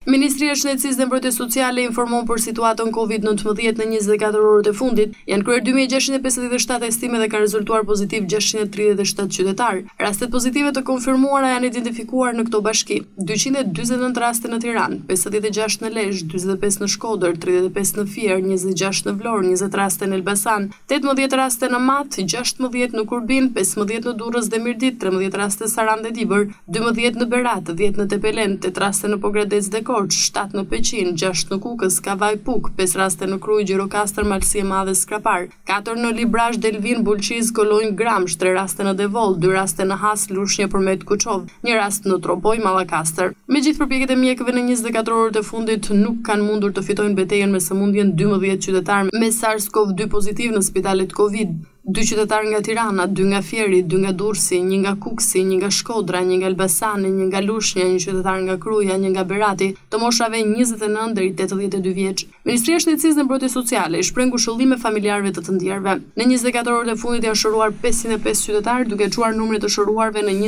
Ministria e Shëndetësisë dhe Mbrojtjes Sociale informon për situatën COVID-19 në 24 orët e fundit. Janë kryer 2657 estime dhe kanë rezultuar pozitiv 637 qytetar. Rastet pozitive të konfirmuara janë identifikuar në këto bashki: 249 raste në Tiranë, 56 në Lezhë, 45 në Shkodër, 35 në Fier, 26 në Vlorë, 20 raste në Elbasan, 18 raste në Mat, 16 në Kurbin, 15 në Durrës dhe Mirdit, 13 raste në Sarandë dhe Dibër, 12 në Berat, 10 në Tepelen, 8 raste në Pogradec dhe 7 në Peqin, 6 në Kukës, Kavaj Puk, 5 raste në Krujë, Gjirokastër, Malësi e Madhe, Skrapar, 4 në Librash, Delvin, Bulqiz, Kolonjë, Gramsh, 3 raste në Devol, 2 raste në Has, Lushnjë, Përmet, Kuçov, 1 rast në Tropoj, Mallakastër. Megjithë përpjekjet e mjekëve në 24 orët e fundit nuk kanë mundur të fitojnë betejën me sëmundjen 12 qytetar me SARS-CoV-2 pozitiv në spitalet Covid. 2 qytetar nga Tirana, 2 nga Fieri, 2 nga Durrësi, 1 nga Kuksi, 1 nga Shkodra, 1 nga Elbasani, 1 nga Lushnja, 1 qytetar nga Kruja, 1 nga Berati, të moshave 29 deri 82 vjeç. Ministria e Shëndetësisë dhe Mbrojtjes Sociale i shpreh ngushëllime familjarëve të ndjerëve. Në 24 orët e fundit janë shëruar 505 qytetar, duke çuar numrin të shëruarve në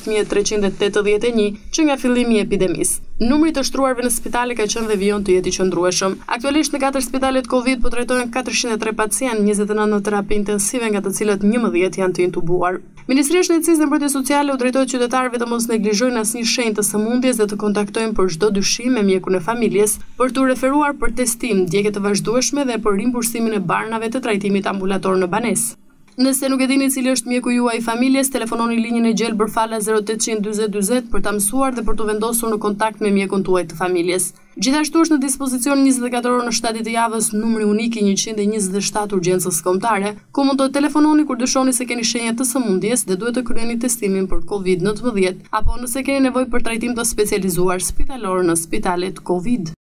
26381 që nga fillimi i epidemisë. Numri të shtruarve në spitale ka qenë dhe vijon të jetë i qëndrueshëm. Aktualisht në 4 spitalet Covid po trajtohen 403 pacientë, 29 në terapi intensive, nga të cilët 11 janë të intubuar. Ministria e Shëndetësisë dhe Mbrojtjes Sociale u drejtohet qytetarëve të mos neglizhojnë asnjë shenjë të sëmundjes dhe të kontaktojnë për çdo dyshim me mjekun e familjes për t'u referuar për testim, ndjekje të vazhdueshme dhe për rimbursimin e barnave të trajtimit ambulator në banesë. Nëse nuk e dini cili është mjeku juaj i familjes, telefononi linjën e gjelbër Fala 0800 40 40 për ta mësuar dhe për të vendosur në kontakt me mjekun tuaj të familjes. Gjithashtu është në dispozicion 24 orë në shtatit të javës numri unik i 127 urgjencës kombëtare, ku mund të telefononi kur dyshoni se keni shenja të sëmundjes dhe duhet të kryeni testimin për COVID-19, apo nëse keni nevojë për trajtim të specializuar spitalor në spitalet Covid.